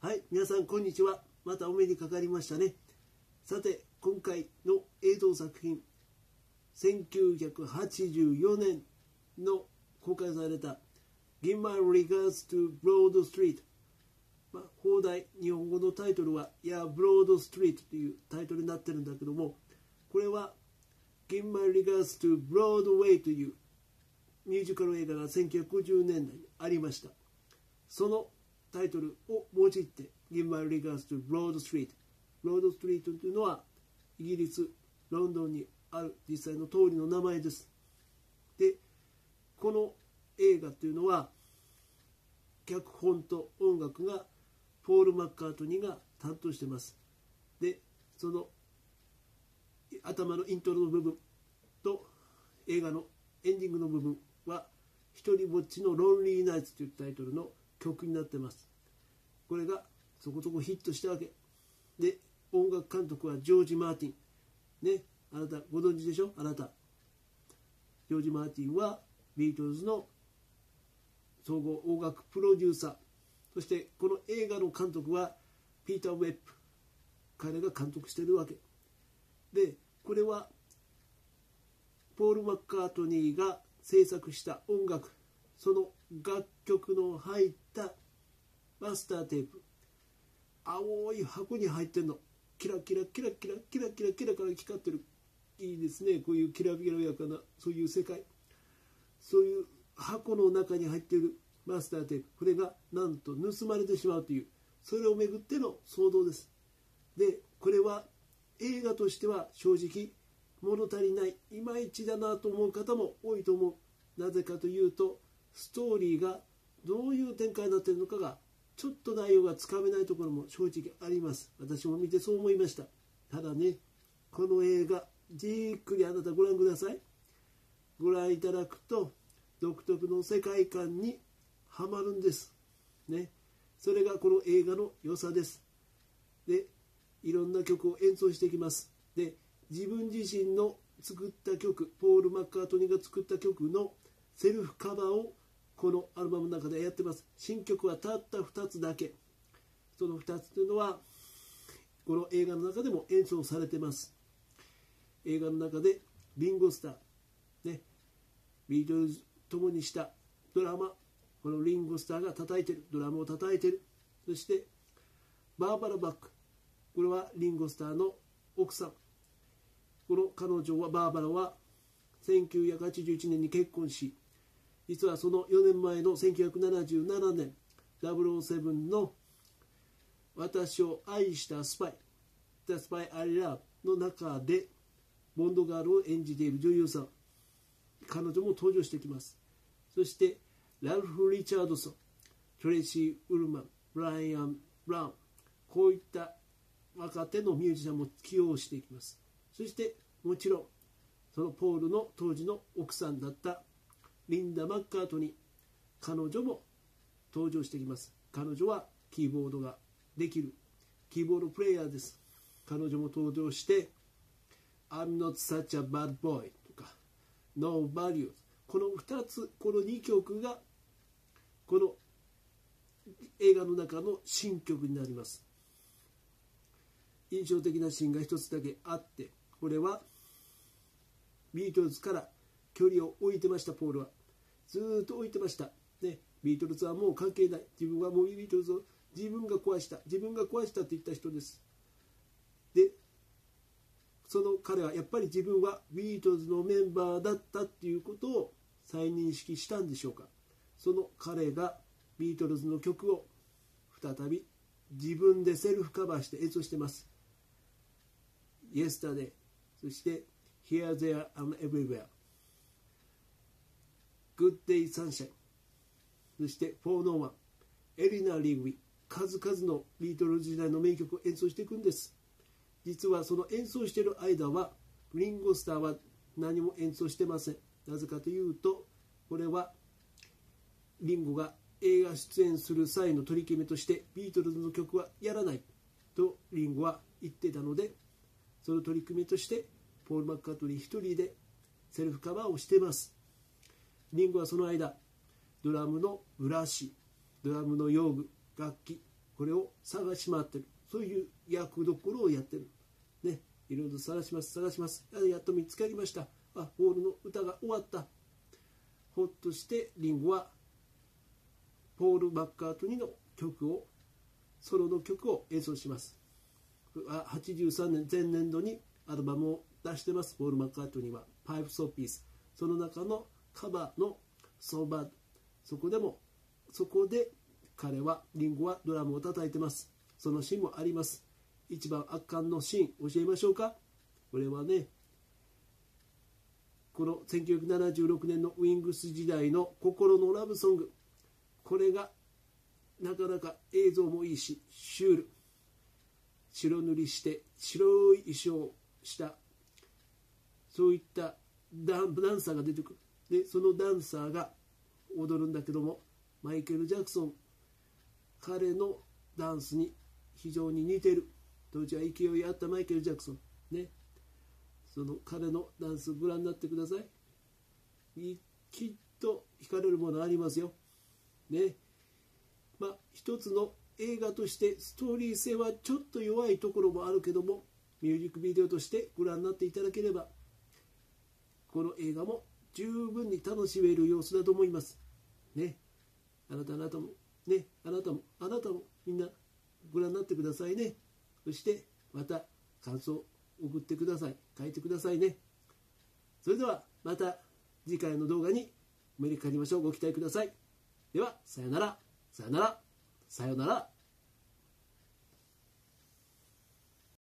はい、皆さんこんにちは。またお目にかかりましたね。さて、今回の映像作品、1984年の公開された Give My Regards to Broad Street、放題日本語のタイトルは「Yeah, Broad Street」というタイトルになってるんだけども、これは Give My Regards to Broadway というミュージカル映画が1950年代にありました。そのタイトルを用いて Give My Regards to Broad Street。 ブロードストリートというのはイギリス・ロンドンにある実際の通りの名前です。で、この映画というのは脚本と音楽がポール・マッカートニーが担当しています。で、その頭のイントロの部分と映画のエンディングの部分は一人ぼっちのロンリーナイツというタイトルの曲になっています。これがそこそこヒットしたわけで、音楽監督はジョージ・マーティンね、あなたご存知でしょ。あなたジョージ・マーティンはビートルズの総合音楽プロデューサー、そしてこの映画の監督はピーター・ウェップ、彼が監督しているわけで、これはポール・マッカートニーが制作した音楽、その楽曲の入ったマスターテープ、青い箱に入ってるの。キラキラキラキラキラキラキラから光ってる。いいですね、こういうきらびやかなそういう世界、そういう箱の中に入っているマスターテープ、これがなんと盗まれてしまうという、それをめぐっての騒動です。で、これは映画としては正直物足りない、いまいちだなと思う方も多いと思う。なぜかというと、ストーリーがどういう展開になっているのかがちょっと内容がつかめないところも正直あります。私も見てそう思いました。ただね、この映画じっくりあなたご覧ください。ご覧いただくと独特の世界観にはまるんですね。それがこの映画の良さです。で、いろんな曲を演奏していきます。で、自分自身の作った曲、ポール・マッカートニーが作った曲のセルフカバーをこのアルバムの中でやってます。新曲はたった2つだけ。その2つというのはこの映画の中でも演奏されてます。映画の中でリンゴスター、ね、ビートルズともにしたドラマ、このリンゴスターが叩いてる、ドラムを叩いてる。そしてバーバラ・バック、これはリンゴスターの奥さん。この彼女はバーバラは1981年に結婚し、実はその4年前の1977年007の私を愛したスパイ The Spy I Love の中でボンドガールを演じている女優さん、彼女も登場してきます。そしてラルフ・リチャードソン、トレイシー・ウルマン、ブライアン・ブラウン、こういった若手のミュージシャンも起用していきます。そしてもちろんそのポールの当時の奥さんだったリンダ・マッカートニー、彼女も登場してきます。彼女はキーボードができるキーボードプレイヤーです。彼女も登場して I'm not such a bad boy とか No Values、 この2つ、この2曲がこの映画の中の新曲になります。印象的なシーンが一つだけあって、これはビートルズから距離を置いてました。ポールはずっと置いてました、ね、ビートルズはもう関係ない、自分はもうビートルズを自分が壊した、自分が壊したと言った人です。で、その彼はやっぱり自分はビートルズのメンバーだったっていうことを再認識したんでしょうか。その彼がビートルズの曲を再び自分でセルフカバーして演奏してます。 Yesterday、 そして Here, There and Everywhere、Good Day Sunshine、 そして For No One、 エリナ・リグウィ、数々のビートルズ時代の名曲を演奏していくんです。実はその演奏している間はリンゴスターは何も演奏してません。なぜかというと、これはリンゴが映画出演する際の取り決めとしてビートルズの曲はやらないとリンゴは言ってたので、その取り決めとしてポール・マッカートニー一人でセルフカバーをしています。リンゴはその間ドラムのブラシ、ドラムの用具、楽器、 これを探し回ってる、そういう役どころをやってるね。いろいろ探します、やっと見つかりました。あ、ポールの歌が終わった。ほっとしてリンゴはポール・マッカートニーの曲を、ソロの曲を演奏します。83年前年度にアルバムを出してます。ポール・マッカートニーはパイプ・ソー・ピース、その中のカバーのソーバー、そこで彼はリンゴはドラムを叩いてます。そのシーンもあります。一番圧巻のシーン教えましょうか。これはね、この1976年のウィングス時代の心のラブソング、これがなかなか映像もいいしシュール、白塗りして白い衣装をしたそういったダンサーが出てくる。でそのダンサーが踊るんだけども、マイケル・ジャクソン、彼のダンスに非常に似てる。当時は勢いあったマイケル・ジャクソンね、その彼のダンスご覧になってください。きっと惹かれるものありますよね。一つの映画としてストーリー性はちょっと弱いところもあるけども、ミュージックビデオとしてご覧になっていただければ、この映画も十分に楽しめる様子だと思いますね。あなたもね、あなたもみんなご覧になってくださいね。そしてまた感想を送ってください、書いてくださいね。それではまた次回の動画にお目にかかりましょう。ご期待ください。ではさよなら、さよなら、さよなら。